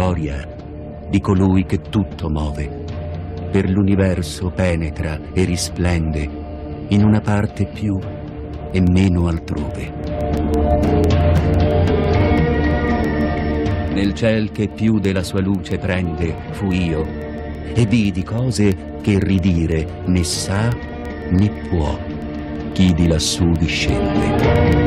storia di colui che tutto muove, per l'universo penetra e risplende in una parte più e meno altrove. Nel ciel che più della sua luce prende fui io, e vidi cose che ridire né sa né può chi di lassù discende.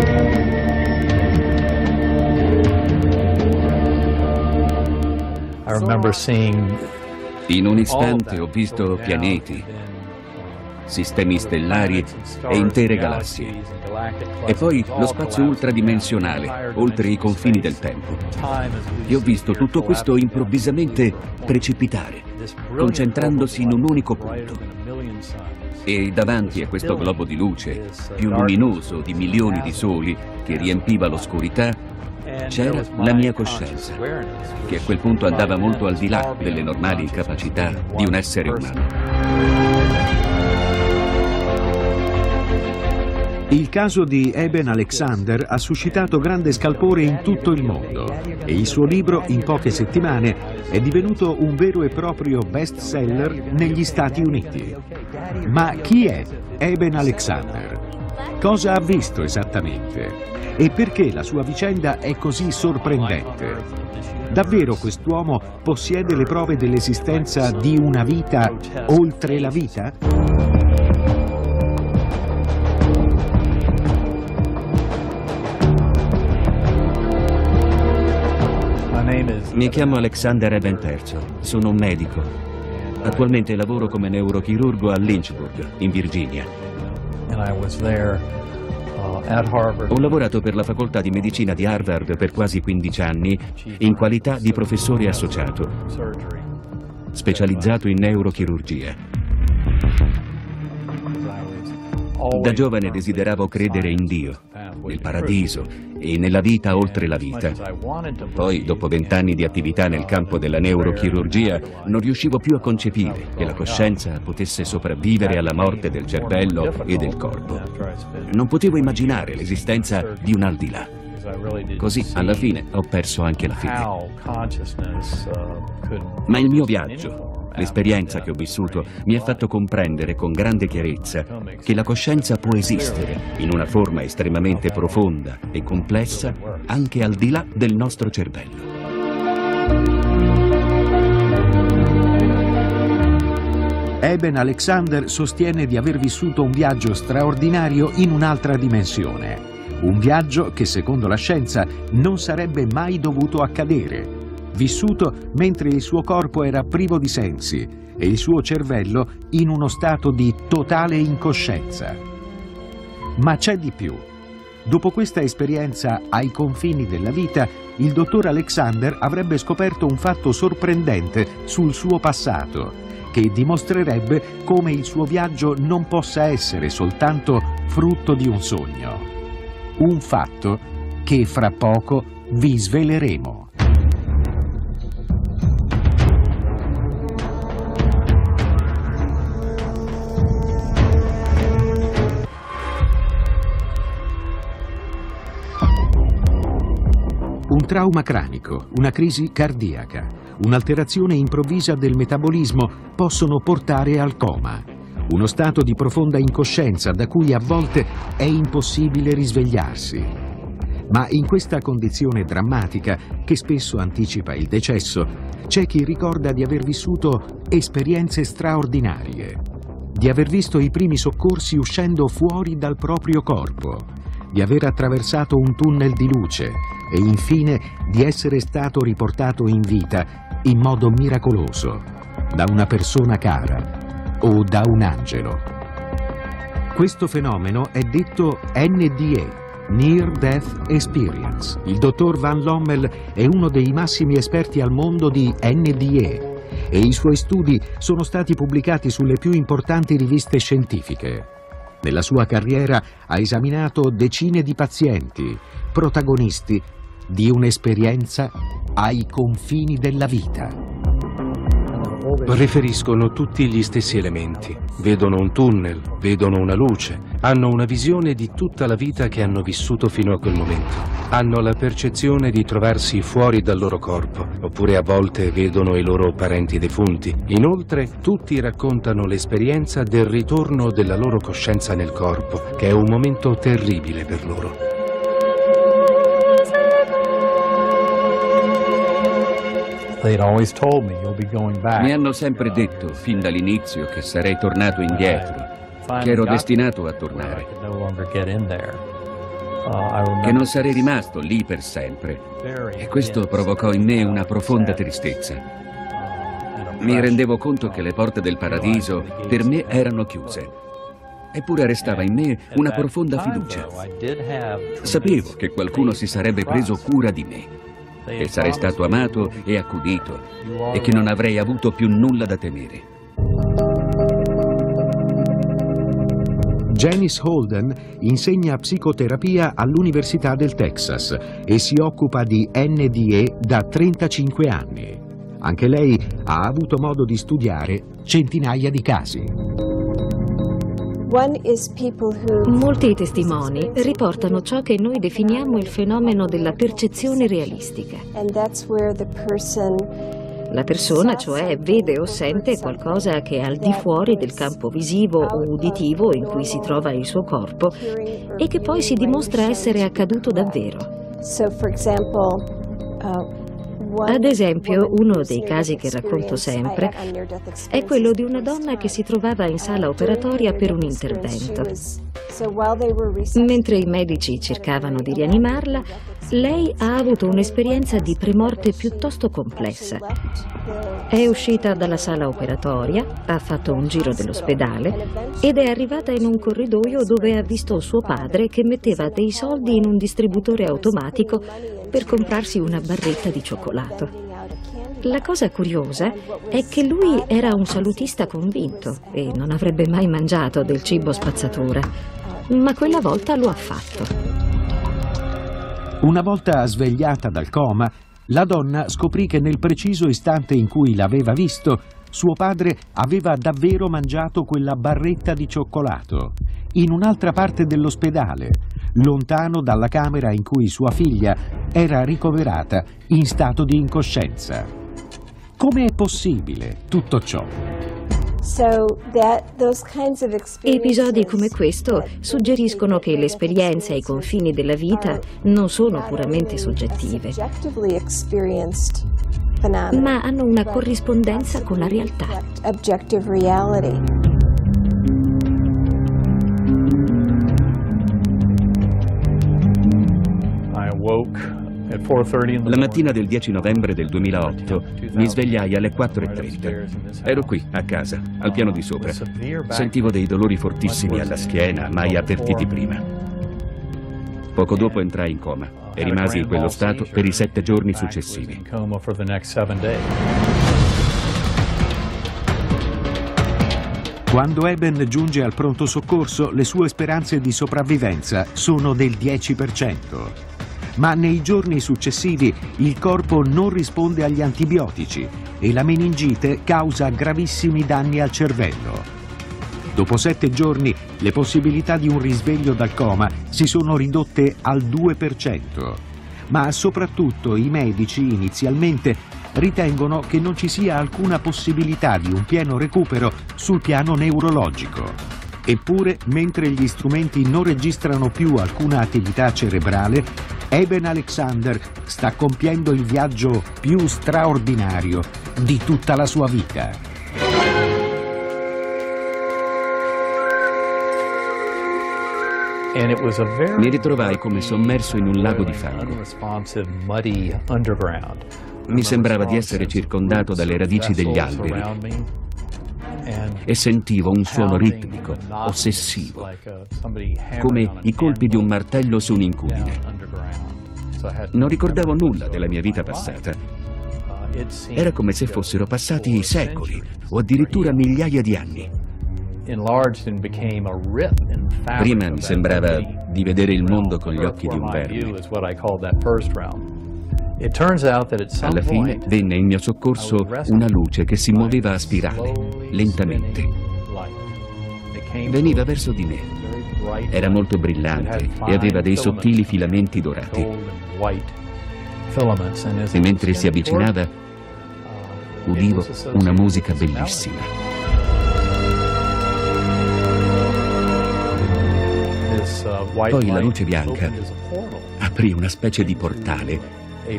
In un istante ho visto pianeti, sistemi stellari e intere galassie, e poi lo spazio ultradimensionale, oltre i confini del tempo. E ho visto tutto questo improvvisamente precipitare, concentrandosi in un unico punto. E davanti a questo globo di luce, più luminoso di milioni di soli, che riempiva l'oscurità, c'era la mia coscienza, che a quel punto andava molto al di là delle normali capacità di un essere umano. Il caso di Eben Alexander ha suscitato grande scalpore in tutto il mondo e il suo libro, in poche settimane, è divenuto un vero e proprio bestseller negli Stati Uniti. Ma chi è Eben Alexander? Cosa ha visto esattamente? E perché la sua vicenda è così sorprendente? Davvero quest'uomo possiede le prove dell'esistenza di una vita oltre la vita? Mi chiamo Alexander Eben III, sono un medico. Attualmente lavoro come neurochirurgo a Lynchburg, in Virginia. Ho lavorato per la facoltà di medicina di Harvard per quasi 15 anni in qualità di professore associato, specializzato in neurochirurgia. Da giovane desideravo credere in Dio, nel paradiso e nella vita oltre la vita. Poi, dopo 20 anni di attività nel campo della neurochirurgia, non riuscivo più a concepire che la coscienza potesse sopravvivere alla morte del cervello e del corpo. Non potevo immaginare l'esistenza di un al di là. Così, alla fine, ho perso anche la fede. Ma il mio viaggio, l'esperienza che ho vissuto, mi ha fatto comprendere con grande chiarezza che la coscienza può esistere in una forma estremamente profonda e complessa anche al di là del nostro cervello. Eben Alexander sostiene di aver vissuto un viaggio straordinario in un'altra dimensione. Un viaggio che, secondo la scienza, non sarebbe mai dovuto accadere. Vissuto mentre il suo corpo era privo di sensi e il suo cervello in uno stato di totale incoscienza. Ma c'è di più. Dopo questa esperienza ai confini della vita, il dottor Alexander avrebbe scoperto un fatto sorprendente sul suo passato, che dimostrerebbe come il suo viaggio non possa essere soltanto frutto di un sogno. Un fatto che fra poco vi sveleremo. Un trauma cranico, una crisi cardiaca, un'alterazione improvvisa del metabolismo possono portare al coma, uno stato di profonda incoscienza da cui a volte è impossibile risvegliarsi. Ma in questa condizione drammatica, che spesso anticipa il decesso, c'è chi ricorda di aver vissuto esperienze straordinarie, di aver visto i primi soccorsi uscendo fuori dal proprio corpo, di aver attraversato un tunnel di luce e infine di essere stato riportato in vita in modo miracoloso da una persona cara o da un angelo. Questo fenomeno è detto NDE, Near Death Experience. Il dottor Van Lommel è uno dei massimi esperti al mondo di NDE e i suoi studi sono stati pubblicati sulle più importanti riviste scientifiche. Nella sua carriera ha esaminato decine di pazienti, protagonisti di un'esperienza ai confini della vita. Riferiscono tutti gli stessi elementi. Vedono un tunnel, vedono una luce, hanno una visione di tutta la vita che hanno vissuto fino a quel momento. Hanno la percezione di trovarsi fuori dal loro corpo, oppure a volte vedono i loro parenti defunti. Inoltre, tutti raccontano l'esperienza del ritorno della loro coscienza nel corpo, che è un momento terribile per loro. Mi hanno sempre detto, fin dall'inizio, che sarei tornato indietro, che ero destinato a tornare, che non sarei rimasto lì per sempre. E questo provocò in me una profonda tristezza. Mi rendevo conto che le porte del paradiso per me erano chiuse. Eppure restava in me una profonda fiducia. Sapevo che qualcuno si sarebbe preso cura di me, che sarei stato amato e accudito e che non avrei avuto più nulla da temere. Janice Holden insegna psicoterapia all'Università del Texas e si occupa di NDE da 35 anni. Anche lei ha avuto modo di studiare centinaia di casi. Molti testimoni riportano ciò che noi definiamo il fenomeno della percezione realistica. La persona, cioè, vede o sente qualcosa che è al di fuori del campo visivo o uditivo in cui si trova il suo corpo e che poi si dimostra essere accaduto davvero. Ad esempio, uno dei casi che racconto sempre è quello di una donna che si trovava in sala operatoria per un intervento. Mentre i medici cercavano di rianimarla, lei ha avuto un'esperienza di premorte piuttosto complessa. È uscita dalla sala operatoria, ha fatto un giro dell'ospedale ed è arrivata in un corridoio dove ha visto suo padre che metteva dei soldi in un distributore automatico per comprarsi una barretta di cioccolato. La cosa curiosa è che lui era un salutista convinto e non avrebbe mai mangiato del cibo spazzatura, ma quella volta lo ha fatto. Una volta svegliata dal coma, la donna scoprì che nel preciso istante in cui l'aveva visto, suo padre aveva davvero mangiato quella barretta di cioccolato, in un'altra parte dell'ospedale, lontano dalla camera in cui sua figlia era ricoverata in stato di incoscienza. Come è possibile tutto ciò? Episodi come questo suggeriscono che le esperienze ai confini della vita non sono puramente soggettive, ma hanno una corrispondenza con la realtà. La mattina del 10 novembre del 2008 mi svegliai alle 4:30. Ero qui, a casa, al piano di sopra. Sentivo dei dolori fortissimi alla schiena, mai avvertiti prima. Poco dopo entrai in coma e rimasi in quello stato per i 7 giorni successivi. Quando Eben giunge al pronto soccorso, le sue speranze di sopravvivenza sono del 10%. Ma nei giorni successivi il corpo non risponde agli antibiotici e la meningite causa gravissimi danni al cervello. Dopo 7 giorni le possibilità di un risveglio dal coma si sono ridotte al 2%, ma soprattutto i medici inizialmente ritengono che non ci sia alcuna possibilità di un pieno recupero sul piano neurologico. Eppure, mentre gli strumenti non registrano più alcuna attività cerebrale, Eben Alexander sta compiendo il viaggio più straordinario di tutta la sua vita. Mi ritrovai come sommerso in un lago di fango. Mi sembrava di essere circondato dalle radici degli alberi e sentivo un suono ritmico, ossessivo, come i colpi di un martello su un'incudine. Non ricordavo nulla della mia vita passata. Era come se fossero passati secoli o addirittura migliaia di anni. Prima mi sembrava di vedere il mondo con gli occhi di un verme. Alla fine venne in mio soccorso una luce che si muoveva a spirale, lentamente. Veniva verso di me. Era molto brillante e aveva dei sottili filamenti dorati. E mentre si avvicinava, udivo una musica bellissima. Poi la luce bianca aprì una specie di portale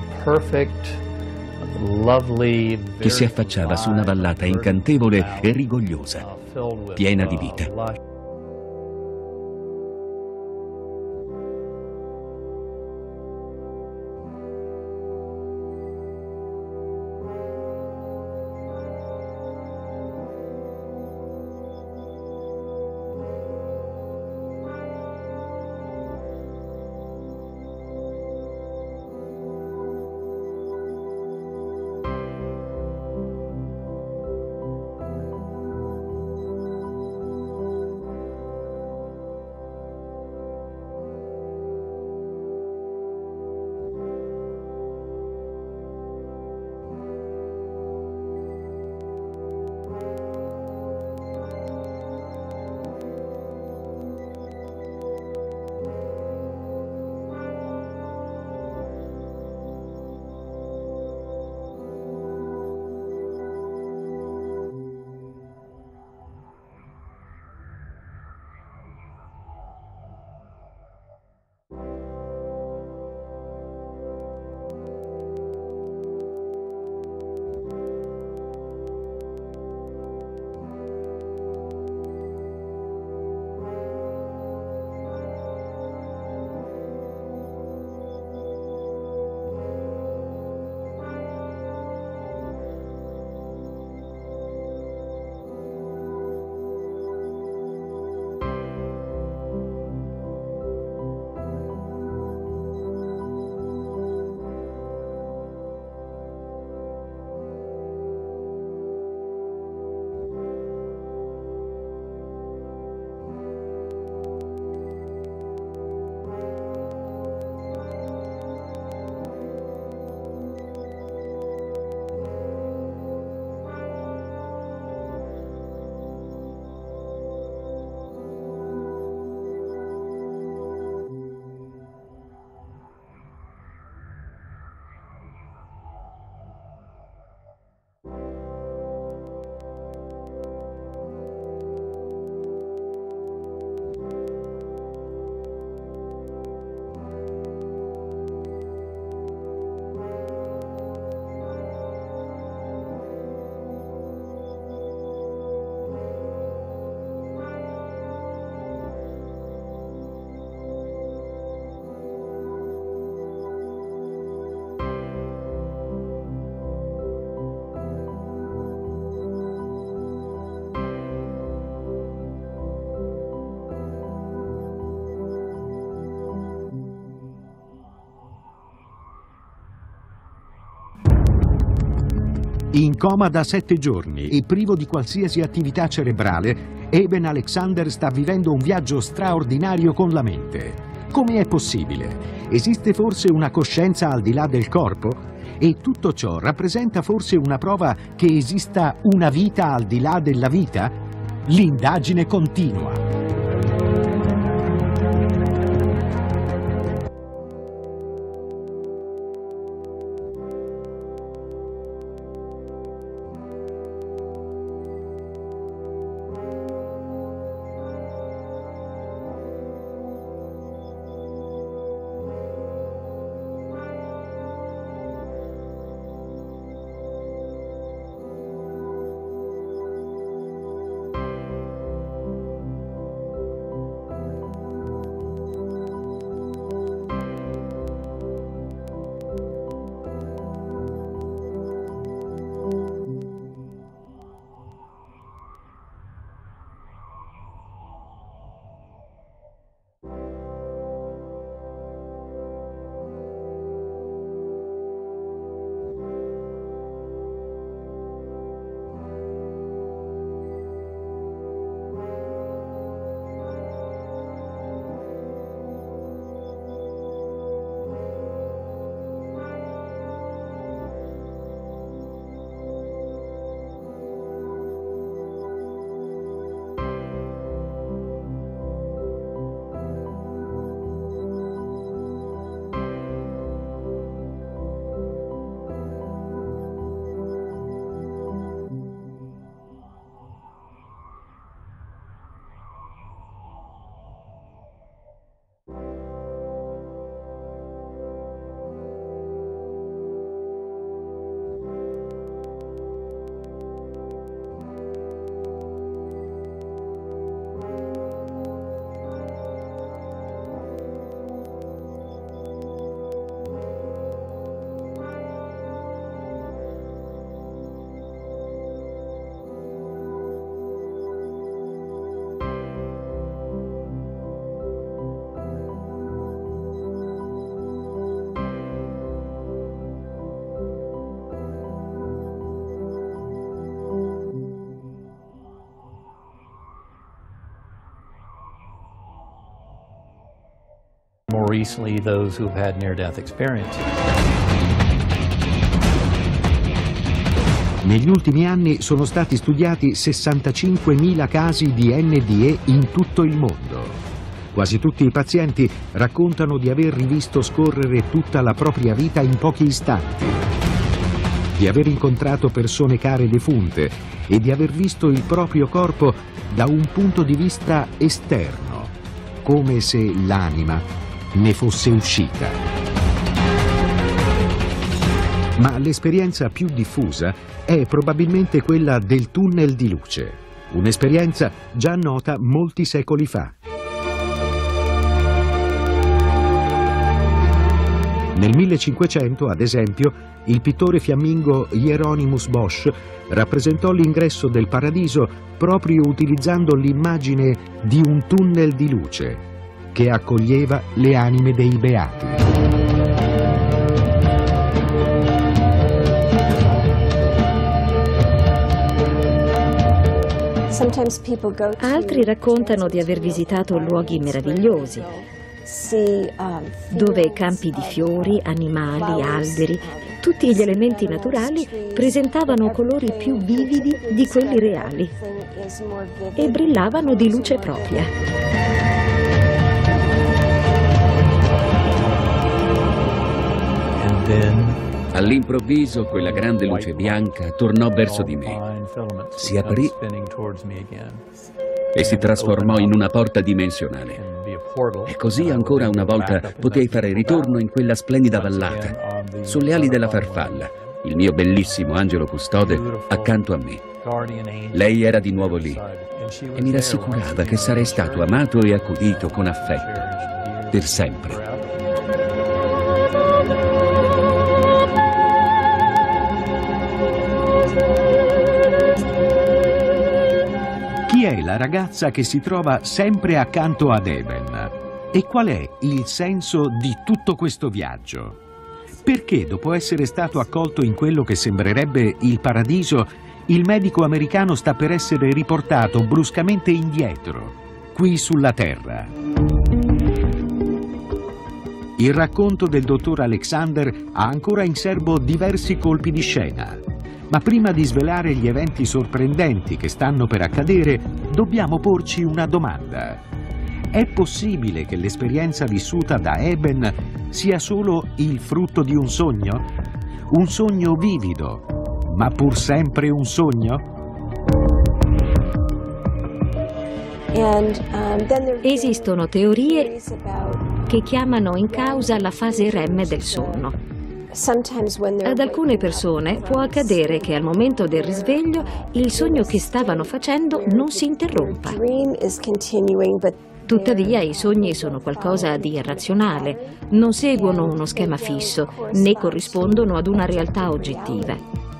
che si affacciava su una vallata incantevole e rigogliosa, piena di vita. In coma da 7 giorni e privo di qualsiasi attività cerebrale, Eben Alexander sta vivendo un viaggio straordinario con la mente. Come è possibile? Esiste forse una coscienza al di là del corpo? E tutto ciò rappresenta forse una prova che esista una vita al di là della vita? L'indagine continua. recently those who've had near-death experiences. Negli ultimi anni sono stati studiati 65.000 casi di NDE in tutto il mondo. Quasi tutti i pazienti raccontano di aver rivisto scorrere tutta la propria vita in pochi istanti, di aver incontrato persone care defunte e di aver visto il proprio corpo da un punto di vista esterno, come se l'anima ne fosse uscita. Ma l'esperienza più diffusa è probabilmente quella del tunnel di luce, un'esperienza già nota molti secoli fa. Nel 1500, ad esempio, il pittore fiammingo Hieronymus Bosch rappresentò l'ingresso del paradiso proprio utilizzando l'immagine di un tunnel di luce che accoglieva le anime dei beati. Altri raccontano di aver visitato luoghi meravigliosi, dove campi di fiori, animali, alberi, tutti gli elementi naturali presentavano colori più vividi di quelli reali e brillavano di luce propria. All'improvviso quella grande luce bianca tornò verso di me, si aprì e si trasformò in una porta dimensionale. E così ancora una volta potei fare ritorno in quella splendida vallata, sulle ali della farfalla, il mio bellissimo angelo custode accanto a me. Lei era di nuovo lì e mi rassicurava che sarei stato amato e accudito con affetto per sempre. Chi è la ragazza che si trova sempre accanto ad Eben? E qual è il senso di tutto questo viaggio? Perché, dopo essere stato accolto in quello che sembrerebbe il paradiso, il medico americano sta per essere riportato bruscamente indietro, qui sulla Terra? Il racconto del dottor Alexander ha ancora in serbo diversi colpi di scena. Ma prima di svelare gli eventi sorprendenti che stanno per accadere, dobbiamo porci una domanda. È possibile che l'esperienza vissuta da Eben sia solo il frutto di un sogno? Un sogno vivido, ma pur sempre un sogno? Esistono teorie che chiamano in causa la fase REM del sonno. Ad alcune persone può accadere che al momento del risveglio il sogno che stavano facendo non si interrompa. Tuttavia i sogni sono qualcosa di irrazionale, non seguono uno schema fisso, né corrispondono ad una realtà oggettiva.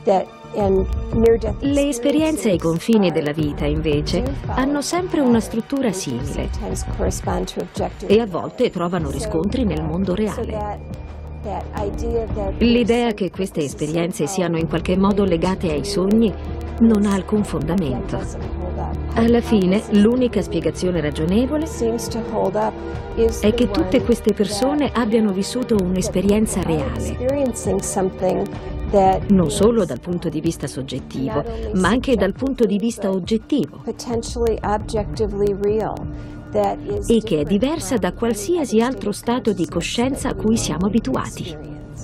Le esperienze ai confini della vita, invece, hanno sempre una struttura simile e a volte trovano riscontri nel mondo reale. L'idea che queste esperienze siano in qualche modo legate ai sogni non ha alcun fondamento. Alla fine, l'unica spiegazione ragionevole è che tutte queste persone abbiano vissuto un'esperienza reale, non solo dal punto di vista soggettivo, ma anche dal punto di vista oggettivo, e che è diversa da qualsiasi altro stato di coscienza a cui siamo abituati.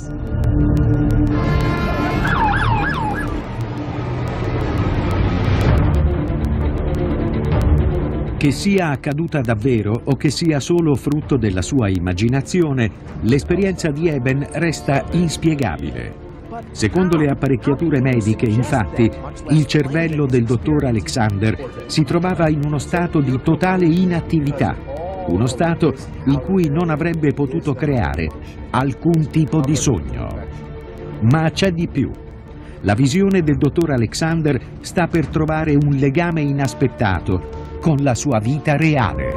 Che sia accaduta davvero o che sia solo frutto della sua immaginazione, l'esperienza di Eben resta inspiegabile. Secondo le apparecchiature mediche, infatti, il cervello del dottor Alexander si trovava in uno stato di totale inattività, uno stato in cui non avrebbe potuto creare alcun tipo di sogno. Ma c'è di più. La visione del dottor Alexander sta per trovare un legame inaspettato con la sua vita reale.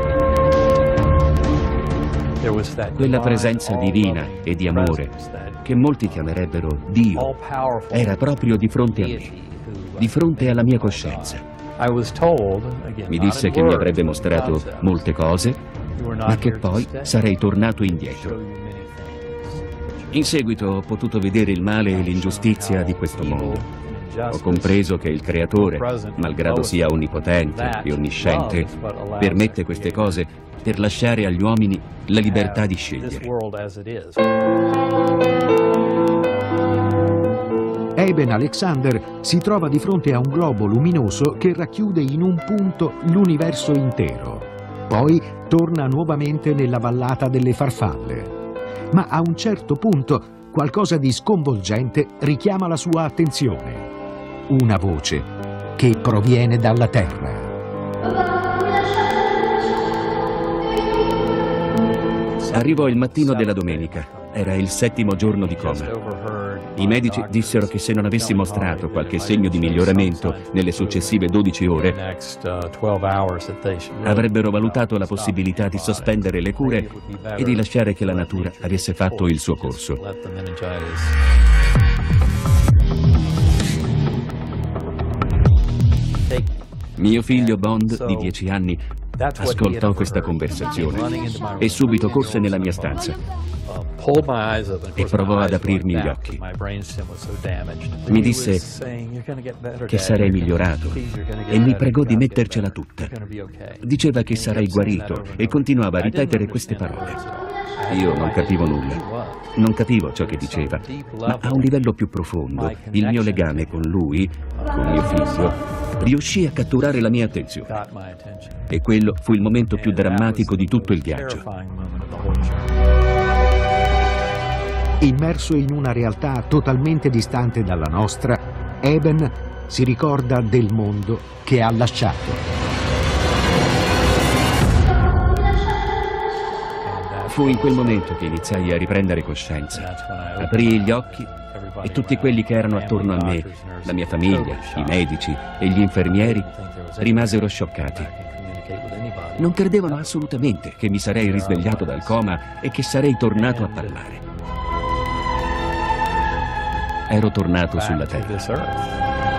Quella presenza divina e di amore che molti chiamerebbero Dio era proprio di fronte a me, di fronte alla mia coscienza. Mi disse che mi avrebbe mostrato molte cose ma che poi sarei tornato indietro. In seguito ho potuto vedere il male e l'ingiustizia di questo mondo. Ho compreso che il Creatore, malgrado sia onnipotente e onnisciente, permette queste cose per lasciare agli uomini la libertà di scegliere. Eben Alexander si trova di fronte a un globo luminoso che racchiude in un punto l'universo intero. Poi torna nuovamente nella vallata delle farfalle. Ma a un certo punto qualcosa di sconvolgente richiama la sua attenzione. Una voce che proviene dalla terra. Arrivò il mattino della domenica. Era il 7° giorno di coma. I medici dissero che se non avessi mostrato qualche segno di miglioramento nelle successive 12 ore, avrebbero valutato la possibilità di sospendere le cure e di lasciare che la natura avesse fatto il suo corso. Mio figlio Bond, di 10 anni, ascoltò questa conversazione e subito corse nella mia stanza e provò ad aprirmi gli occhi. Mi disse che sarei migliorato e mi pregò di mettercela tutta. Diceva che sarei guarito e continuava a ripetere queste parole. Io non capivo nulla. Non capivo ciò che diceva, ma a un livello più profondo, il mio legame con lui, con mio figlio, riuscì a catturare la mia attenzione. E quello fu il momento più drammatico di tutto il viaggio. Immerso in una realtà totalmente distante dalla nostra, Eben si ricorda del mondo che ha lasciato. Fu in quel momento che iniziai a riprendere coscienza. Aprii gli occhi e tutti quelli che erano attorno a me, la mia famiglia, i medici e gli infermieri, rimasero scioccati. Non credevano assolutamente che mi sarei risvegliato dal coma e che sarei tornato a parlare. Ero tornato sulla terra.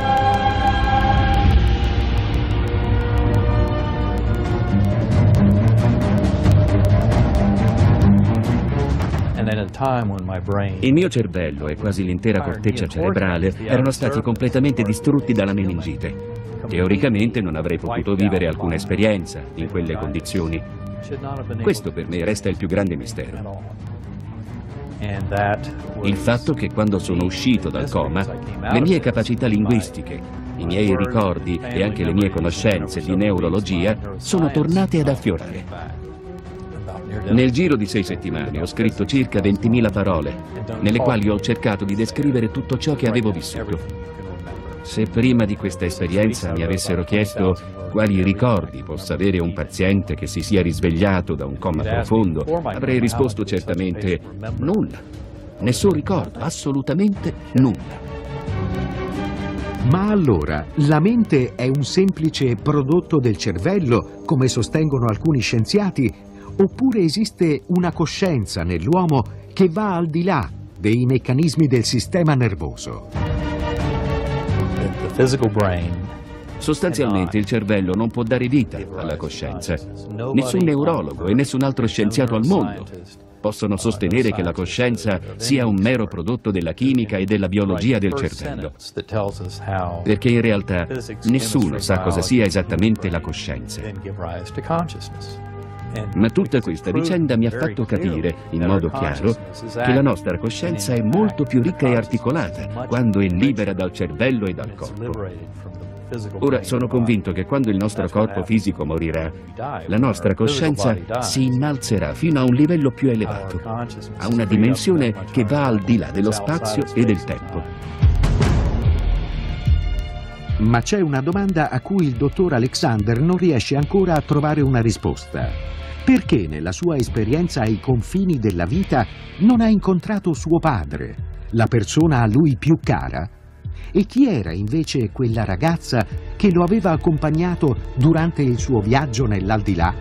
Il mio cervello e quasi l'intera corteccia cerebrale erano stati completamente distrutti dalla meningite. Teoricamente non avrei potuto vivere alcuna esperienza in quelle condizioni. Questo per me resta il più grande mistero. Il fatto che quando sono uscito dal coma, le mie capacità linguistiche, i miei ricordi e anche le mie conoscenze di neurologia sono tornate ad affiorare. Nel giro di 6 settimane ho scritto circa 20.000 parole, nelle quali ho cercato di descrivere tutto ciò che avevo vissuto. Se prima di questa esperienza mi avessero chiesto quali ricordi possa avere un paziente che si sia risvegliato da un coma profondo, avrei risposto certamente nulla. Nessun ricordo, assolutamente nulla. Ma allora, la mente è un semplice prodotto del cervello, come sostengono alcuni scienziati, oppure esiste una coscienza nell'uomo che va al di là dei meccanismi del sistema nervoso? Sostanzialmente il cervello non può dare vita alla coscienza. Nessun neurologo e nessun altro scienziato al mondo possono sostenere che la coscienza sia un mero prodotto della chimica e della biologia del cervello. Perché in realtà nessuno sa cosa sia esattamente la coscienza. Ma tutta questa vicenda mi ha fatto capire, in modo chiaro, che la nostra coscienza è molto più ricca e articolata quando è libera dal cervello e dal corpo. Ora sono convinto che quando il nostro corpo fisico morirà, la nostra coscienza si innalzerà fino a un livello più elevato, a una dimensione che va al di là dello spazio e del tempo. Ma c'è una domanda a cui il dottor Alexander non riesce ancora a trovare una risposta. Perché nella sua esperienza ai confini della vita non ha incontrato suo padre, la persona a lui più cara? E chi era invece quella ragazza che lo aveva accompagnato durante il suo viaggio nell'aldilà?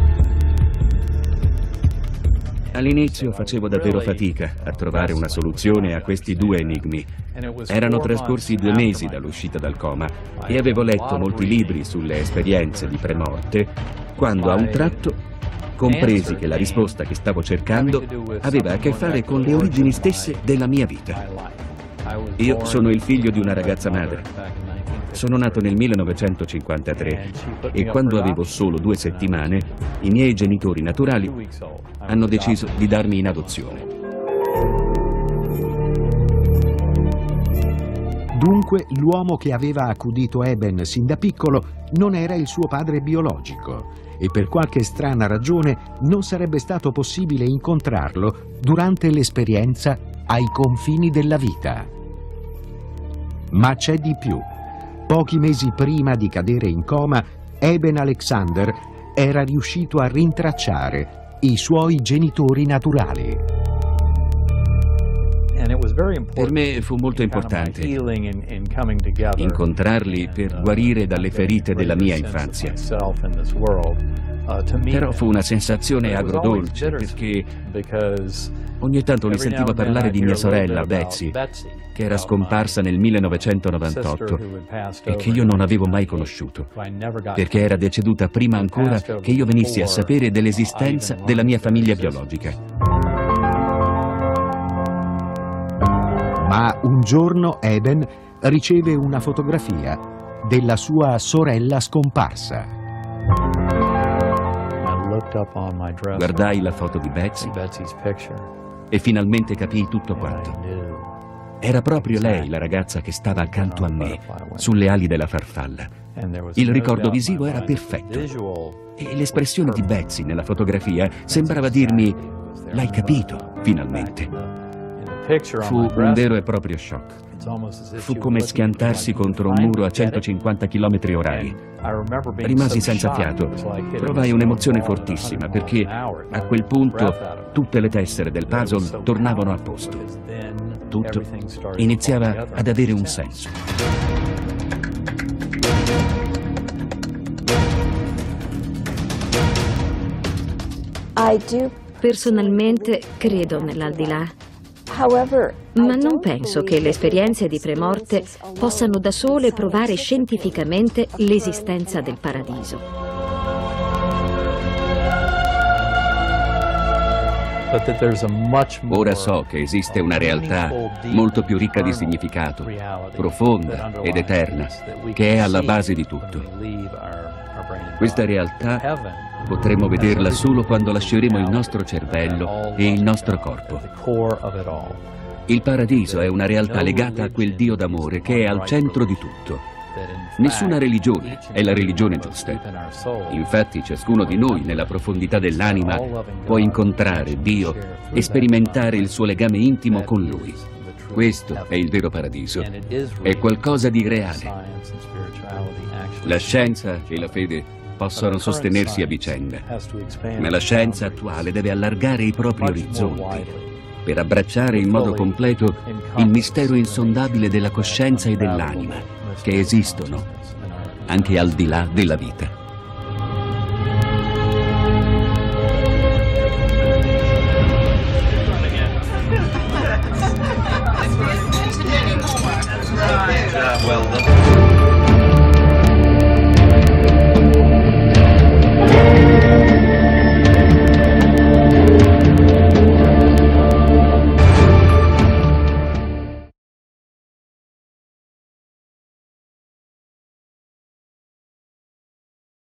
All'inizio facevo davvero fatica a trovare una soluzione a questi 2 enigmi. Erano trascorsi 2 mesi dall'uscita dal coma e avevo letto molti libri sulle esperienze di premorte, quando a un tratto compresi che la risposta che stavo cercando aveva a che fare con le origini stesse della mia vita. Io sono il figlio di una ragazza madre. Sono nato nel 1953 e quando avevo solo 2 settimane, i miei genitori naturali hanno deciso di darmi in adozione. Dunque, l'uomo che aveva accudito Eben sin da piccolo non era il suo padre biologico e per qualche strana ragione non sarebbe stato possibile incontrarlo durante l'esperienza ai confini della vita. Ma c'è di più. Pochi mesi prima di cadere in coma, Eben Alexander era riuscito a rintracciare i suoi genitori naturali. Per me fu molto importante incontrarli per guarire dalle ferite della mia infanzia. Però fu una sensazione agrodolce perché ogni tanto li sentivo parlare di mia sorella, Betsy, che era scomparsa nel 1998 e che io non avevo mai conosciuto, perché era deceduta prima ancora che io venissi a sapere dell'esistenza della mia famiglia biologica. Ma un giorno Eben riceve una fotografia della sua sorella scomparsa. Guardai la foto di Betsy e finalmente capii tutto quanto. Era proprio lei la ragazza che stava accanto a me, sulle ali della farfalla. Il ricordo visivo era perfetto e l'espressione di Betsy nella fotografia sembrava dirmi: l'hai capito, finalmente. Fu un vero e proprio shock. Fu come schiantarsi contro un muro a 150 km/h. Rimasi senza fiato. Provai un'emozione fortissima perché a quel punto tutte le tessere del puzzle tornavano a posto. Tutto iniziava ad avere un senso. Personalmente credo nell'aldilà. Ma non penso che le esperienze di premorte possano da sole provare scientificamente l'esistenza del paradiso. Ora so che esiste una realtà molto più ricca di significato, profonda ed eterna, che è alla base di tutto. Questa realtà potremo vederla solo quando lasceremo il nostro cervello e il nostro corpo. Il paradiso è una realtà legata a quel Dio d'amore che è al centro di tutto. Nessuna religione è la religione giusta. Infatti ciascuno di noi nella profondità dell'anima può incontrare Dio e sperimentare il suo legame intimo con Lui. Questo è il vero paradiso. È qualcosa di reale. La scienza e la fede possono sostenersi a vicenda, ma la scienza attuale deve allargare i propri orizzonti per abbracciare in modo completo il mistero insondabile della coscienza e dell'anima, che esistono anche al di là della vita.